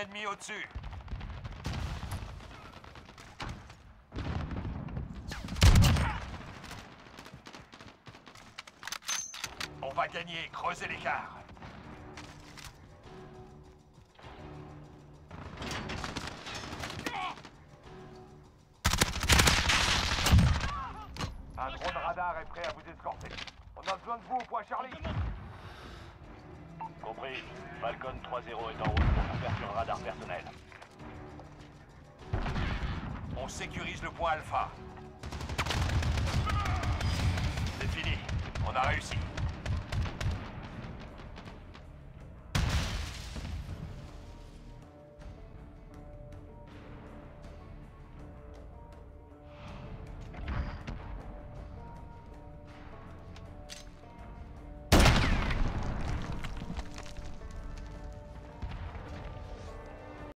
ennemi au-dessus. On va gagner, creusez l'écart. Un drone radar est prêt à vous escorter. On a besoin de vous au point Charlie. Compris. Falcon 3-0 est en route pour couverture radar personnel. On sécurise le point Alpha. C'est fini. On a réussi.